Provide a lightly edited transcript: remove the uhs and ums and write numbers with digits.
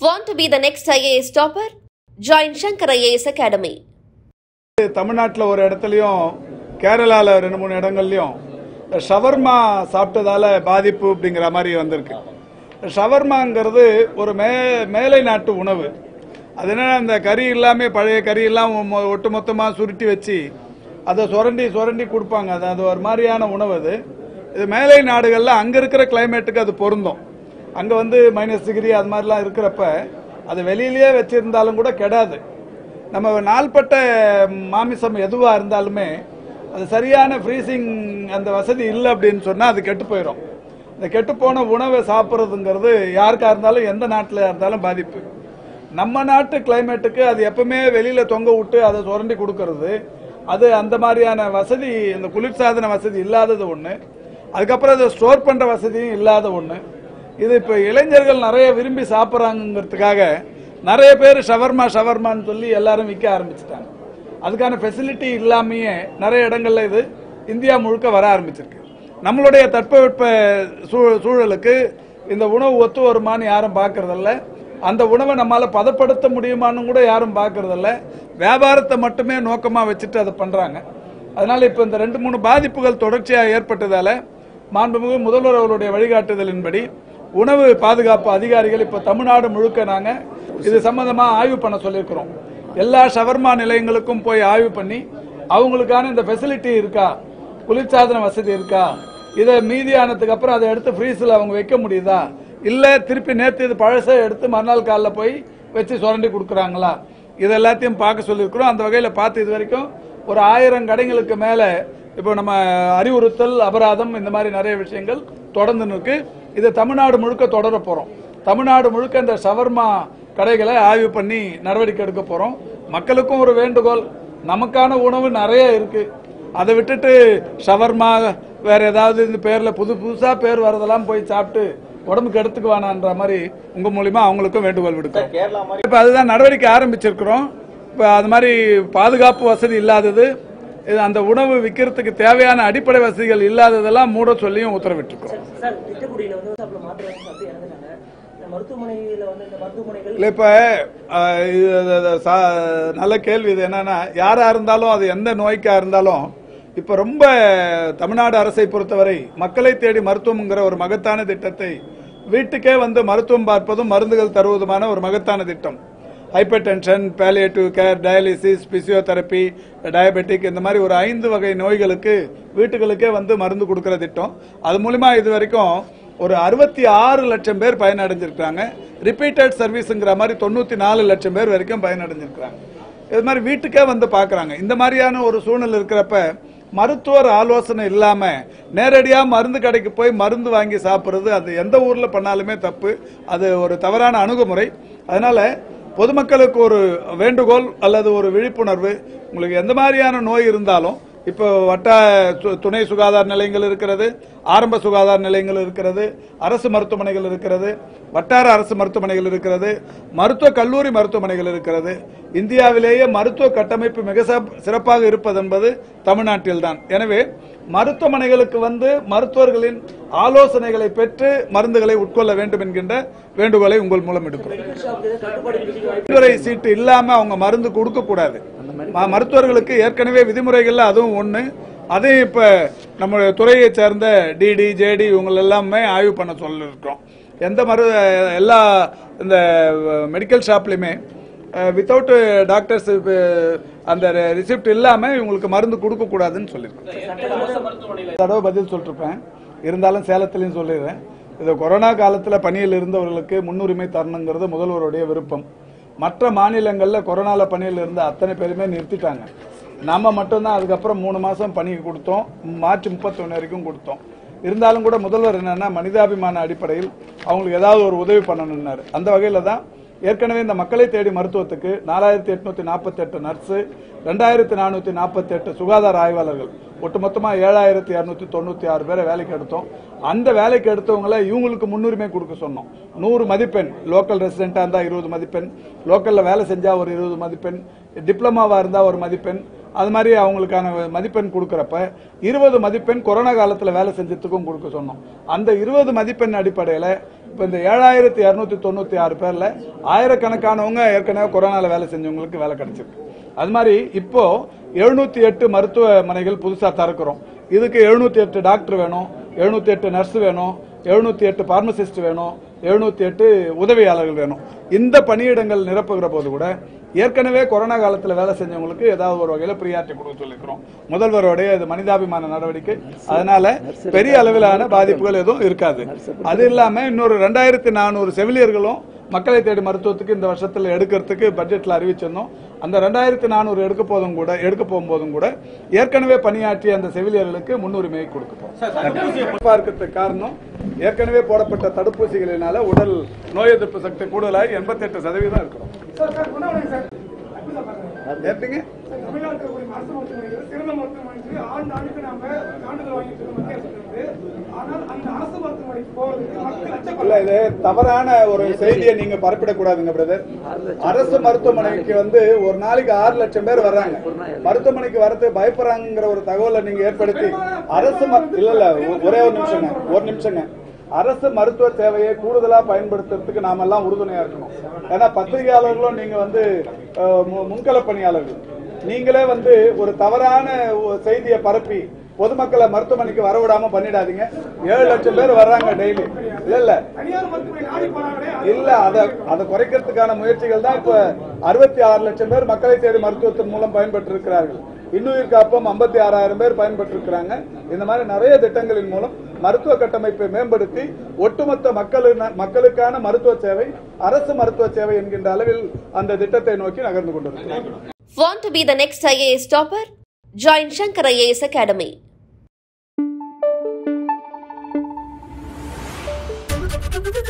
Want to be the next IAS topper? Join Shankar IAS Academy. தமிழ்நாட்டில் ஒரு இடத்துலையும் கேரளாவில் 2-3 இடங்கள்லையும் ஷவர்மா சாப்பிட்டதால பாதிப்பு அப்படிங்கிற மாதிரி வந்திருக்கு. ஷவர்மாங்கிறது ஒரு மேலை நாட்டு உணவு. அது என்ன, அந்த கறி எல்லாமே பழைய கறி எல்லாம் ஒட்டுமொத்தமாக சுருட்டி வச்சு அதை சுரண்டி கொடுப்பாங்க. அது ஒரு மாதிரியான உணவு. இது மேலை நாடுகளில் அங்கே இருக்கிற கிளைமேட்டுக்கு அது பொருந்தும். அங்கே -டிகிரி அது மாதிரிலாம் இருக்கிறப்ப அது வெளியிலேயே வச்சிருந்தாலும் கூட கெடாது. நம்ம நாள்பட்ட மாமிசம் எதுவாக இருந்தாலுமே அது சரியான ஃப்ரீசிங் அந்த வசதி இல்லை அப்படின்னு சொன்னால் அது கெட்டு போயிடும். இந்த கெட்டுப்போன உணவை சாப்பிட்றதுங்கிறது யாருக்காக இருந்தாலும் எந்த நாட்டில் இருந்தாலும் பாதிப்பு. நம்ம நாட்டு கிளைமேட்டுக்கு அது எப்பவுமே வெளியில் தொங்க விட்டு அதை சுரண்டி கொடுக்கறது, அது அந்த மாதிரியான வசதி, இந்த குளிர்சாதன வசதி இல்லாதது ஒன்று. அதுக்கப்புறம் அதை ஸ்டோர் பண்ணுற வசதியும் இல்லாத ஒன்று. இது இப்போ இளைஞர்கள் நிறைய விரும்பி சாப்பிட்றாங்கிறதுக்காக நிறைய பேர் ஷவர்மான்னு சொல்லி எல்லாரும் விற்க ஆரம்பிச்சிட்டாங்க. அதுக்கான ஃபெசிலிட்டி இல்லாமையே நிறைய இடங்கள்ல இது இந்தியா முழுக்க வர ஆரம்பிச்சிருக்கு. நம்மளுடைய தட்பவெட்ப சூழலுக்கு இந்த உணவு ஒத்து வருமானு யாரும் பார்க்கறதில்ல. அந்த உணவை நம்மளால பதப்படுத்த முடியுமான்னு கூட யாரும் பார்க்கறதில்ல. வியாபாரத்தை மட்டுமே நோக்கமாக வச்சுட்டு அதை பண்றாங்க. அதனால இப்போ இந்த 2-3 பாதிப்புகள் தொடர்ச்சியாக ஏற்பட்டதால மாண்புமிகு முதல்வர் அவருடைய வழிகாட்டுதலின்படி உணவு பாதுகாப்பு அதிகாரிகள் இப்போ தமிழ்நாடு முழுக்க நாங்கள் இது சம்பந்தமா ஆய்வு பண்ண சொல்லியிருக்கிறோம். எல்லா ஷவர்மா நிலையங்களுக்கும் போய் ஆய்வு பண்ணி அவங்களுக்கான இந்த ஃபெசிலிட்டி இருக்கா, குளிர்சாதன வசதி இருக்கா, இதை மீதியானதுக்கு அப்புறம் அதை எடுத்து ஃப்ரீஸில் அவங்க வைக்க முடியுதா, இல்லை திருப்பி நேற்று இது பழசை எடுத்து மறுநாள் காலில் போய் வச்சு சுரண்டி கொடுக்குறாங்களா, இது எல்லாத்தையும் பார்க்க சொல்லியிருக்கிறோம். அந்த வகையில் பார்த்து இது வரைக்கும் ஒரு 1000 கடைகளுக்கு மேலே இப்போ நம்ம அறிவுறுத்தல், அபராதம், இந்த மாதிரி நிறைய விஷயங்கள் தொடர்ந்து இருக்கு. இது தமிழ்நாடு முழுக்க தொடர போகிறோம். தமிழ்நாடு முழுக்க இந்த ஷவர்மா கடைகளை ஆய்வு பண்ணி நடவடிக்கை எடுக்க போகிறோம். மக்களுக்கும் ஒரு வேண்டுகோள், நமக்கான உணவு நிறைய இருக்கு, அதை விட்டுட்டு ஷவர்மா வேற ஏதாவது இந்த பேரில் புதுசாக பேர் வரதெல்லாம் போய் சாப்பிட்டு உடம்புக்கு எடுத்துக்குவானான்ற மாதிரி உங்கள் மூலிமா அவங்களுக்கும் வேண்டுகோள் விடுக்கிறோம். இப்போ அதுதான் நடவடிக்கை ஆரம்பிச்சிருக்கிறோம். இப்போ அது மாதிரி பாதுகாப்பு வசதி இல்லாதது, அந்த உணவு விற்கிறதுக்கு தேவையான அடிப்படை வசதிகள் இல்லாததெல்லாம் மூட சொல்லியும் உத்தரவிட்டிருக்கிறோம். இப்ப நல்ல கேள்வி இது. என்னன்னா, யாரா இருந்தாலும் அது எந்த நோய்க்கா இருந்தாலும் இப்ப ரொம்ப தமிழ்நாடு அரசை பொறுத்தவரை மக்களை தேடி மருத்துவம்ங்கிற ஒரு மகத்தான திட்டத்தை, வீட்டுக்கே மருத்துவம் பார்ப்பதும் மருந்துகள் தருவதுமான ஒரு மகத்தான திட்டம். Hypertension, palliative care, dialysis, physiotherapy, diabetic, இந்த மாதிரி ஒரு 5 வகை நோய்களுக்கு வீட்டுகளுக்கே மருந்து கொடுக்கிற திட்டம். அது மூலமா இது வரைக்கும் ஒரு 66 லட்சம் பேர் பயனடைஞ்சிருக்காங்க. ரிப்பீட்டட் சர்வீஸ்ங்கிற மாதிரி 94 லட்சம் பேர் வரைக்கும் பயனடைஞ்சிருக்காங்க. இது மாதிரி வீட்டுக்கே பார்க்கறாங்க. இந்த மாதிரியான ஒரு சூழ்நிலை இருக்கிறப்ப மருத்துவர் ஆலோசனை இல்லாம நேரடியா மருந்து கடைக்கு போய் மருந்து வாங்கி சாப்பிடுறது அது எந்த ஊர்ல பண்ணாலுமே தப்பு. அது ஒரு தவறான அணுகுமுறை. அதனால பொதுமக்களுக்கு ஒரு வேண்டுகோள் அல்லது ஒரு விழிப்புணர்வு, உங்களுக்கு எந்த மாதிரியான நோய் இருந்தாலும் இப்போ துணை சுகாதார நிலையங்கள் இருக்கிறது, ஆரம்ப சுகாதார நிலையங்கள் இருக்கிறது, அரசு மருத்துவமனைகள் இருக்கிறது, வட்டார அரசு மருத்துவமனைகள் இருக்கிறது, மருத்துவ கல்லூரி மருத்துவமனைகள் இருக்கிறது. இந்தியாவிலேயே மருத்துவ கட்டமைப்பு மிக சிறப்பாக இருப்பது என்பது தமிழ்நாட்டில் தான். எனவே மருத்துவமனைகளுக்கு மருத்துவர்களின் ஆலோசனைகளை பெற்று மருந்துகளை உட்கொள்ள வேண்டும் என்கின்ற வேண்டுகோளை உங்கள் மூலம் எடுக்கிறோம். விதிமுறை சீட்டு இல்லாம அவங்க மருந்து கொடுக்க கூடாது. மருத்துவர்களுக்கு ஏற்கனவே விதிமுறைகள்ல அதுவும் ஒண்ணு. அதே இப்ப நம்முடைய துறையை சேர்ந்த டிடி, ஜேடி இவங்க எல்லாமே ஆய்வு பண்ண சொல்லிருக்கோம். எல்லா இந்த மெடிக்கல் ஷாப்லயுமே வித்தவுட் டாக்டர்ஸ் அந்த ரிசிப்ட் இல்லாம இவங்களுக்கு மருந்து கொடுக்க கூடாதுன்னு சொல்லிருக்கோம். தடவை பதில் சொல்லிருப்பேன், இருந்தாலும் சேலத்திலையும் சொல்லிடுறேன். இது கொரோனா காலத்தில் பணியில் இருந்தவர்களுக்கு முன்னுரிமை தரணுங்கிறது முதல்வருடைய விருப்பம். மற்ற மாநிலங்களில் கொரோனால பணியில் இருந்த அத்தனை பேருமே நிறுத்திட்டாங்க. நாம மட்டும்தான் அதுக்கப்புறம் 3 மாசம் பணி கொடுத்தோம், மார்ச் 31 வரைக்கும் கொடுத்தோம். இருந்தாலும் கூட முதல்வர் என்னன்னா, மனிதாபிமான அடிப்படையில் அவங்களுக்கு ஏதாவது ஒரு உதவி பண்ணணும்னாரு. அந்த வகையில தான் ஏற்கனவே இந்த மக்களை தேடி மருத்துவத்துக்கு 4848 நர்ஸு, 2448 சுகாதார ஆய்வாளர்கள், ஒட்டுமொத்தமாக 7296 பேரை வேலைக்கு எடுத்தோம். அந்த வேலைக்கு எடுத்தவங்களை இவங்களுக்கு முன்னுரிமை கொடுக்க சொன்னோம். 100 மதிப்பெண், லோக்கல் ரெசிடென்டா இருந்தா 20 மதிப்பெண், லோக்கல்ல வேலை செஞ்சா ஒரு 20 மதிப்பெண், டிப்ளமாவா இருந்தா ஒரு மதிப்பெண், அது மாதிரி அவங்களுக்கான மதிப்பெண் கொடுக்கறப்ப 20 மதிப்பெண் கொரோனா காலத்தில் வேலை செஞ்சதுக்கும் கொடுக்க சொன்னோம். அந்த 20 மதிப்பெண் அடிப்படையில் இப்போ இந்த 7296 பேர்ல ஆயிரக்கணக்கானவங்க ஏற்கனவே கொரோனால வேலை செஞ்சவங்களுக்கு வேலை கிடைச்சிருக்கு. அது மாதிரி இப்போ 708 மருத்துவமனைகள் புதுசா திறக்கிறோம். இதுக்கு 708 டாக்டர் வேணும், 708 நர்ஸ் வேணும், 708 பார்மசிஸ்ட் வேணும், 708 உதவியாளர்கள் வேணும். இந்த பணியிடங்கள் நிரப்புகிற போது கூட ஏற்கனவே கொரோனா காலத்தில் வேலை செஞ்சவங்களுக்கு ஏதாவது ஒரு வகையில் பிரியாரிட்டி கொடுக்க சொல்லிக்கிறோம். முதல்வருடைய இது மனிதாபிமான நடவடிக்கை. அதனால பெரிய அளவிலான பாதிப்புகள் எதுவும் இருக்காது. அது இல்லாம இன்னொரு 2400 செவிலியர்களும் மக்களை தேடி மருத்துவத்துக்கு இந்த வருஷத்தில் எடுக்கிறதுக்கு பட்ஜெட்ல அறிவிச்சிருந்தோம். அந்த 2400 எடுக்க போகும்போதும் கூட ஏற்கனவே பணியாற்றிய அந்த செவிலியர்களுக்கு முன்னுரிமையை கொடுக்கப்போம். பார்க்கிறதுக்கு காரணம் ஏற்கனவே போடப்பட்ட தடுப்பூசிகளினால உடல் நோய் எதிர்ப்பு சக்தி கூடுதலாக 88% இருக்கிறோம். இது தவறான ஒரு செய்தியை நீங்க பரப்பிடக்கூடாதுங்க பிரதர். அரசு மருத்துவமனைக்கு ஒரு நாளைக்கு 6 லட்சம் பேர் வர்றாங்க. மருத்துவமனைக்கு வரது பயப்படுறாங்கிற ஒரு தகவலை நீங்க ஏற்படுத்தி அரசு இல்ல ஒரே ஒரு நிமிஷங்க அரசு மருத்துவ சேவையை கூடுதலா பயன்படுத்துறதுக்கு நாம எல்லாம் உறுதுணையா இருக்கணும். ஏன்னா பத்திரிகையாளர்களும் நீங்க முன்கள பணியாளர்கள் நீங்களே ஒரு தவறான செய்தியை பரப்பி பொதுமக்களை மருத்துவமனைக்கு வரவிடாம பண்ணிடாதீங்க. 7 லட்சம் பேர் வர்றாங்க டெய்லி. இல்ல அதை குறைக்கிறதுக்கான முயற்சிகள் தான் இப்ப 66 லட்சம் பேர் மக்களை தேடி மருத்துவத்தின் மூலம் பயன்பெற்று இருக்கிறார்கள். இன்னுயிர் காப்பம் 56,000 பேர் பயன்பெற்று இருக்கிறாங்க. இந்த மாதிரி நிறைய திட்டங்களின் மூலம் மருத்துவ கட்டமைப்பை மேம்படுத்தி ஒட்டுமொத்த மக்களுக்கான மருத்துவ சேவை அரசு மருத்துவ சேவை என்கின்ற அளவில் அந்த திட்டத்தை நோக்கி நகர்ந்து கொண்டிருக்கிறோம். Want to be the next IAS topper? Join Shankar IAS Academy.